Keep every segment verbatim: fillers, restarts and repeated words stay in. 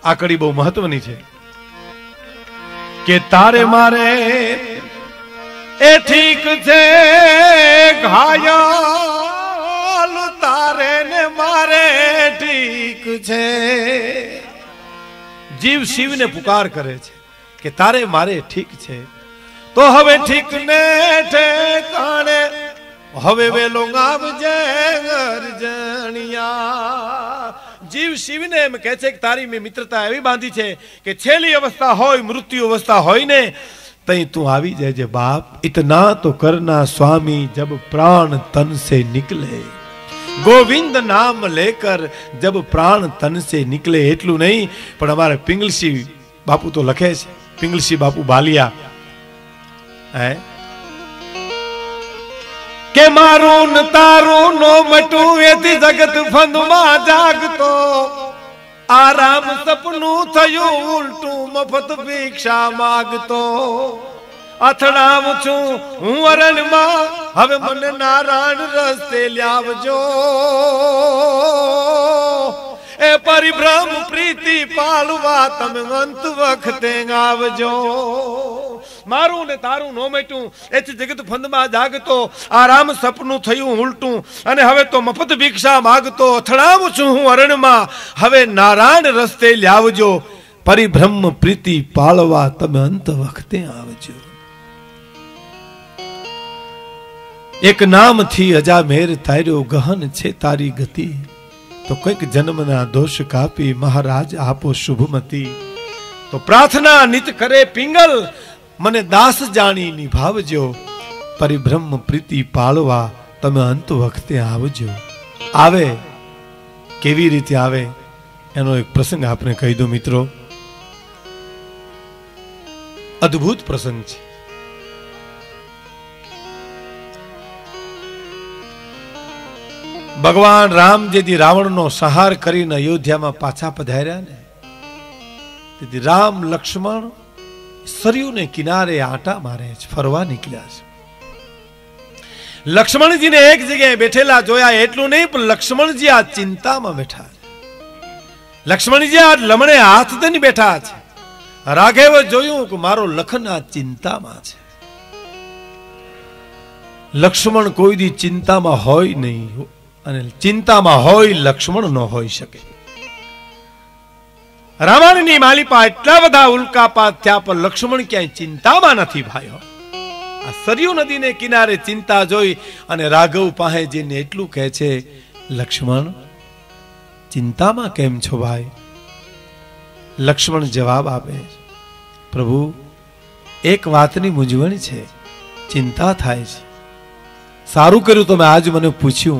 આ કડી બહુ મહત્વની છે કે તારે મારે એ ઠીક છે ઘાયલ તારે ને મારે ઠીક છે. જીવ શિવને પુકાર કરે છે કે તારે મારે ઠીક છે તો હવે ઠીક ને ઠેકાણે હવે વેલો આવજે ગરજણિયા. જીવ શિવને એમ કહે છે કે તારી મેં મિત્રતા એવી બાંધી છે કે છેલ્લી અવસ્થા હોય મૃત્યુ અવસ્થા હોય ને તઈ તું આવી જાય બાપ. ઇતના તો કરના સ્વામી જબ પ્રાણ તન से निकले गोविंद नाम लेकर जब प्राण तन से निकले. એટલું નહીં પણ અમારે પિંગલસી બાપુ તો લખે છે, પિંગલસી બાપુ બાલિયા હે કે મારું ન તારું નો મટું એથી જગત ફંદમાં જાગતો આરામ સપનું થયું ઉલટું મફત ભિક્ષા માગતો. અથડાવ છું હું અરણમાં હવે મને નારાયણ રસ્તે લાવજો. એ પરિભ્રમ પ્રીતિ પાલવા તમે અંત વખતે આવજો. મારું ને તારું નો મેટું એથી જગત ફંદમાં જાગતો આરામ સપનું થયું ઉલટું અને હવે તો મફત ભિક્ષા માગતો. અથડાવું છું હું અરણમાં હવે નારાયણ રસ્તે લાવજો. પરિભ્રમ પ્રીતિ પાળવા તમે અંત વખતે આવજો. એક નામ થી અજામેર તાર્યો ગહન છે તારી ગતિ તો કઈક જન્મના દોષ કાપી મહારાજ આપો શુભમતી. તો પ્રાર્થના નિત કરે પિંગલ મને દાસ જાણી નિભાવજો. પરિભ્રમ પ્રીતિ પાળવા તમે અંત વખતે આવજો. આવે કેવી રીતે આવે એનો એક પ્રસંગ આપણે કહી દો મિત્રો. અદ્ભુત પ્રસંગ છે. ભગવાન રામ જેથી રાવણનો સંહાર કરીને અયોધ્યામાં પાછા પધાર્યા ને તેથી રામ લક્ષ્મણ સરયુને કિનારે આટા મારે છે, ફરવા નીકળ્યા છે. લક્ષ્મણજીને એક જગ્યાએ બેઠેલા જોયા એટલું નહીં પણ લક્ષ્મણજી આ ચિંતામાં બેઠા છે. લક્ષ્મણજી આ લમણે હાથ દઈને બેઠા છે. રાઘવે જોયું કે મારો લખન આ ચિંતામાં છે. લક્ષ્મણ કોઈ દી ચિંતામાં હોય નહીં અને ચિંતામાં હોય લક્ષ્મણ ન હોઈ શકે. રાવણની માલિપા એટલા બધા ઉલ્કાપાત થયા પણ લક્ષ્મણ ક્યાંય ચિંતામાં નથી ભાઈ. આ સરયુ નદીને કિનારે ચિંતા જોઈ અને રાઘવ પાસે જઈને એટલું કહે છે લક્ષ્મણ ચિંતામાં કેમ છો ભાઈ. લક્ષ્મણ જવાબ આપે પ્રભુ એક વાતની મૂંઝવણ છે, ચિંતા થાય છે. સારું કર્યું તમે આજ મને પૂછ્યું.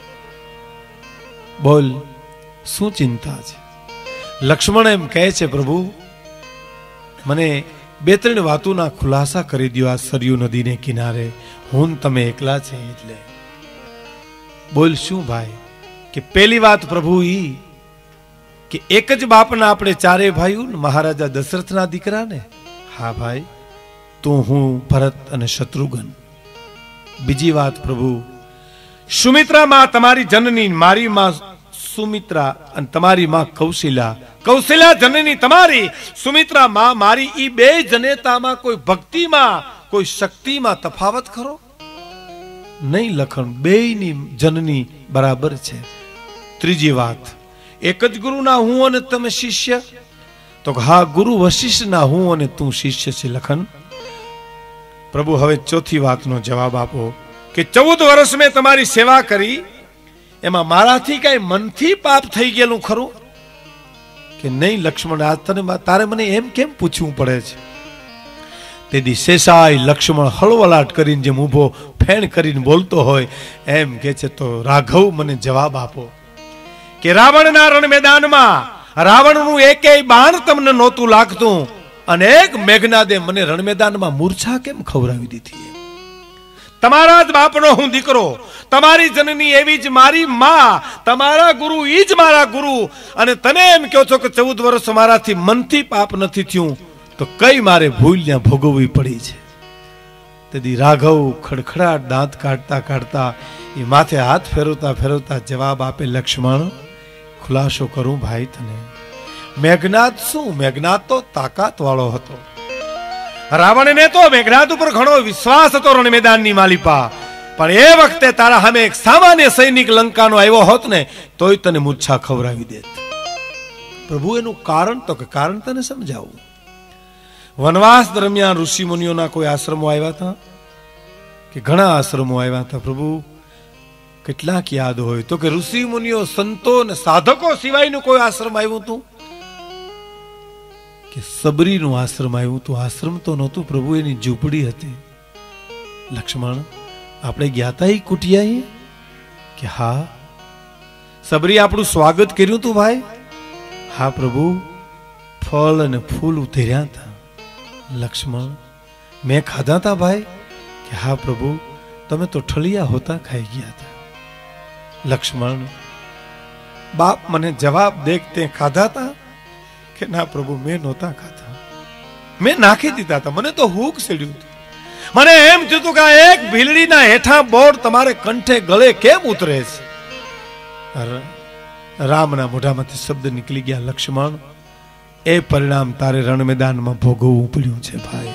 બોલ શું ચિંતા છે. લક્ષ્મણ એમ કહે છે પ્રભુ મને બે ત્રણ વાતોના ખુલાસા કરી દો આ સરયુ નદીને કિનારે હું તમે એકલા છે એટલે. બોલ શું ભાઈ. કે પહેલી વાત પ્રભુ ઈ કે એક જ બાપના આપણે ચારે ભાઈઓ મહારાજા દશરથના દીકરા ને. હા ભાઈ તું હું ભરત અને શત્રુઘ્ન. બીજી વાત પ્રભુ સુમિત્રા માં તમારી જનની મારી માં સુમિત્રા અને તમારી માં કૌશલ્યા. કૌશલ્યા જનની તમારી સુમિત્રા માં મારી ઈ બે જનેતામાં કોઈ ભક્તિમાં કોઈ શક્તિમાં તફાવત ખરો નહીં લખન બેયની જનની બરાબર છે. ત્રીજી વાત એક જ ગુરુના હું અને તમે શિષ્ય. તો હા ગુરુ વશિષ્ઠના હું અને તું શિષ્ય છે લખન. પ્રભુ હવે ચોથી વાતનો જવાબ આપો કે ચૌદ વર્ષ મેં તમારી સેવા કરી એમાં મારાથી કઈ મનથી પાપ થઈ ગયેલું ખરું કે નહીં લક્ષ્મણ. આજ તને તારે મને એમ કેમ પૂછવું પડે છે. તેથી શેષાય લક્ષ્મણ હળવલાટ કરીને જેમ ઊભો ફેણ કરીને બોલતો હોય એમ કે છે તો રાઘવ મને જવાબ આપો કે રાવણના રણ મેદાનમાં રાવણનું એકેય બાણ તમને નહોતું લાગતું અને એક મેઘનાદે મને રણ મેદાનમાં મૂર્છા કેમ ખવડાવી દીધી. તમારા જ બાપનો હું દીકરો, તમારી જનની એવી જ મારી માં, તમારા ગુરુ ઈ જ મારા ગુરુ અને તમે એમ કહો છો કે ચૌદ વર્ષ મારાથી મનથી પાપ નથી થયું તો કઈ મારે ભૂલ ત્યાં ભોગવવી પડી છે. તેથી રાઘવ ખડખડાટ દાંત કાઢતા કાઢતા એ માથે હાથ ફેરવતા ફેરવતા જવાબ આપે લક્ષ્મણ ખુલાસો કરું ભાઈ તને. મેઘનાદ શું? મેઘનાદ તો તાકાત વાળો હતો. રાવણને તો મેઘનાદ ઉપર ઘણો વિશ્વાસ હતો રણ મેદાનની માલિપા, પણ એ વખતે તારા સામે એક સામાન્ય સૈનિક લંકાનો આવ્યો હોત ને તોય તને મૂર્છા ખવડાવી દેત. પ્રભુ એનું કારણ તો કે કારણ તને સમજાવું. વનવાસ દરમિયાન ઋષિ મુનિઓના કોઈ આશ્રમો આવ્યા હતા કે ઘણા આશ્રમો આવ્યા હતા પ્રભુ? કેટલાક યાદ હોય તો કે ઋષિ મુનિઓ સંતો ને સાધકો સિવાયનું કોઈ આશ્રમ આવ્યું હતું કે સબરીનું આશ્રમ આવ્યું હતું? આશ્રમ તો નહોતું પ્રભુ, એની ઝૂંપડી હતી. લક્ષ્મણ આપણે ગયા હતા એ કુટિયાએ કે હા? સબરી આપણું સ્વાગત કર્યું તું ભાઈ? હા પ્રભુ, ફળ અને ફૂલ ઉતર્યા હતા. લક્ષ્મણ મેં ખાધા હતા ભાઈ? કે હા પ્રભુ, તમે તો ઠળિયા હોતા ખાઈ ગયા હતા. લક્ષ્મણ બાપ મને જવાબ દે, તે ખાધા હતા? કે ના પ્રભુ, મેં નહોતા ખાધા, મેં નાખી દીધા હતા. મને તો હૂક ચડ્યું હતું. મને એમ થયું કે આ એક ભીલડીના હેઠા બોર્ડ તમારે કંઠે ગળે કેમ ઉતરે છે? રામના મોઢામાંથી શબ્દ નીકળી ગયા, લક્ષ્મણ એ પરિણામ તારે રણ મેદાનમાં ભોગવવું પડ્યું છે ભાઈ.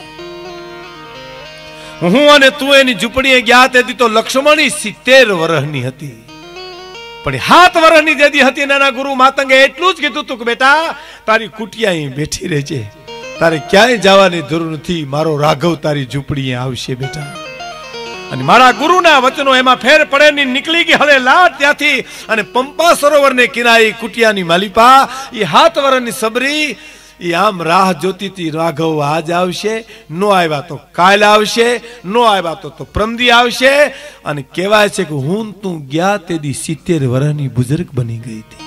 હું અને તું એની ઝૂંપડીએ ગયા તેથી તો લક્ષ્મણી સિત્તેર વર્ષની હતી, પણ સાત વર્ષની જેદી હતી નાના ગુરુ માતંગે એટલું જ કીધું તું કે બેટા તારી કુટિયા અહીં બેઠી રહેજે, તારે ક્યાંય જવાની જરૂર નથી, મારો રાઘવ તારી ઝૂંપડીએ આવશે બેટા. અને મારા ગુરુના વચનો એમાં ફેર પડે ની નીકળી ગઈ હવે લાટ ત્યાંથી, અને પંપા સરોવરને કિનારે કુટિયાની માલિપા એ સાત વર્ષની સબરી એ આમ રાહ જોતી હતી, રાઘવ આજ આવશે, નો આવ્યા તો કાલ આવશે, નો આવ્યા તો તો પ્રમદી આવશે. અને કહેવાય છે કે હું તું ગયા તેદી સિત્તેર વર્ષની બુઝુર્ગ બની ગઈ હતી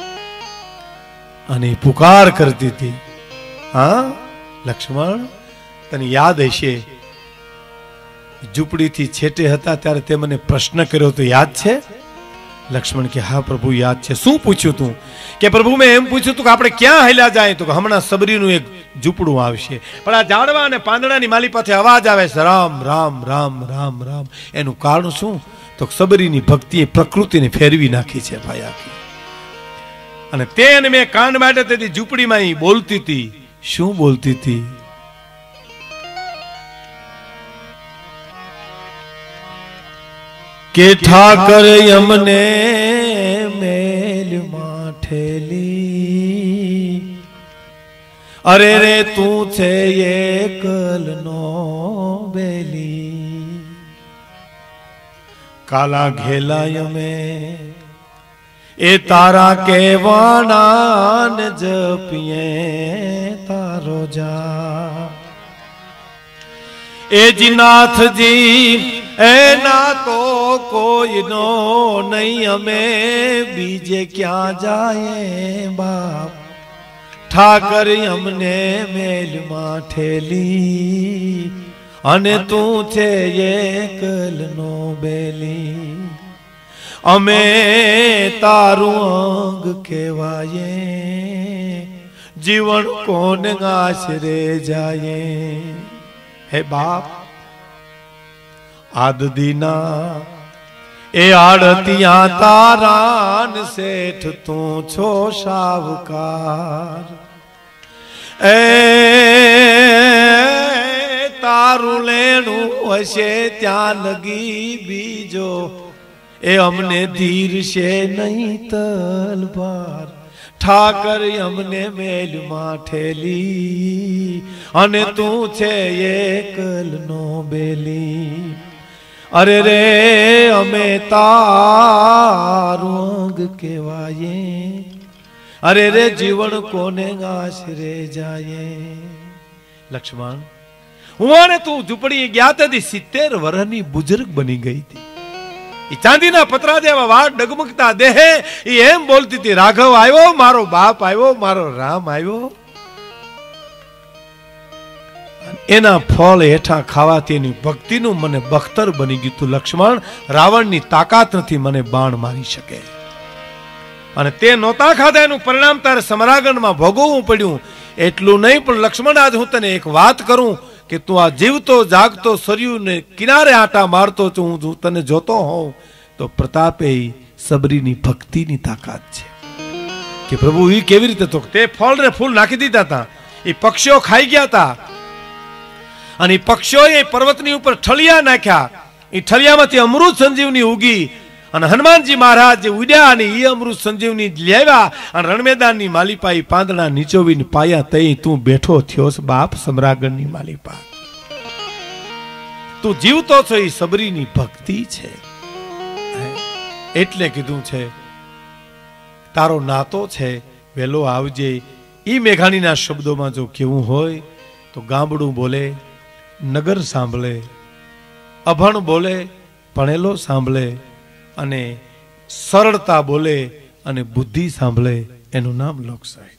અને પુકાર કરતી હતી. હા લક્ષ્મણ, તને યાદ હશે ઝૂંપડીથી છેટે હતા ત્યારે તે મને પ્રશ્ન કર્યો તો યાદ છે? લક્ષ્મણ કે હા પ્રભુ યાદ છે. શું પૂછ્યું તું? કે પ્રભુ મેં એમ પૂછ્યું તું કે આપણે ક્યાં હેલા જાય? તો હમણાં સબરીનું એક ઝૂંપડું આવશે, પણ આ ઝાડવા અને પાંદડાની માલી પાસે અવાજ આવે છે રામ રામ રામ રામ રામ. એનું કારણ શું? તો સબરીની ભક્તિએ પ્રકૃતિને ફેરવી નાખી છે ભાઈ આખી. અને તેને મેં કાન માટે તેથી ઝૂંપડીમાં એ બોલતી હતી. શું બોલતી હતી? કે ઠાકર યમને મેલ માઠેલી, અરે રે તું છે એકલનો બેલી, કાલા ઘેલા યમે એ તારા કેવાના ને જપીએ તારો જા. એ જીનાથજી એના તો કોઈ નો નહીં, અમે બીજે ક્યાં જાય બાપ. ઠાકર અમને મેલમાં ઠેલી, અને તું છે એકલનો બેલી. અમે તારું અંગ કહેવાય, જીવન કોને આશરે જાય. હે બાપ આદદીના એ આડતિયા તારાન શેઠ તું છો સાવકાર. એ તારું લેણું હશે ત્યાં લગી બીજો, એ અમને ધીર છે નહીં તલવાર. ઠાકર અમને મેલમાં ઠેલી, અને તું છે એકલનો બેલી. અરે રે અમે તારું અંગ કહેવાય, અરે રે જીવન કોને આશરે જાય. લક્ષ્મણ હું અને તું ઝૂંપડી ગયા તેથી સિત્તેર વર્ષની બુઝુર્ગ બની ગઈ હતી. ચાંદીના પતરા જેવા વાળ ડગમગતા દેહે એ એમ બોલતી હતી, રાઘવ આવ્યો, મારો બાપ આવ્યો, મારો રામ આવ્યો. એના ફળ હેઠા ખાવાથી એની ભક્તિનું મને બખ્તર બની ગયું હતું. લક્ષ્મણ રાવણની તાકાત નથી મને બાણ મારી શકે, અને તે નહોતા ખાધા એનું પરિણામ તારે સમરાગણમાં ભોગવવું પડ્યું. એટલું નહીં પણ લક્ષ્મણ આજ હું તને એક વાત કરું કે તું આ જીવતો જાગતો સરયુને કિનારે આટા મારતો છું, હું તને જોતો હોઉં તો પ્રતાપે સબરીની ભક્તિની તાકાત છે. કે પ્રભુ એ કેવી રીતે? તો તે ફળ ને ફૂલ નાખી દીધા હતા, એ પક્ષીઓ ખાઈ ગયા હતા, અને એ પક્ષીઓએ પર્વતની ઉપર ઠળિયા નાખ્યા, એ ઠળિયામાંથી અમૃત સંજીવની ઉગી, અને હનુમાનજી મહારાજ જે ઉડ્યા અને એ અમૃત સંજીવની લેવા અને રણમેદાનની માલિપા એ પાંદડા નીચોવીને પાયા, તઈ તું બેઠો થયો બાપ સમ્રાગણની માલિપા. તું જીવતો છો એ સબરીની ભક્તિ છે. એટલે કીધું છે તારો નાતો છે વેલો આવજે. ઈ મેઘાણીના શબ્દોમાં જો કેવું હોય તો ગામડું બોલે નગર સાંભળે, અભણ બોલે ભણેલો સાંભળે, અને સરળતા બોલે અને બુદ્ધિ સાંભળે, એનું નામ લોકશાહી.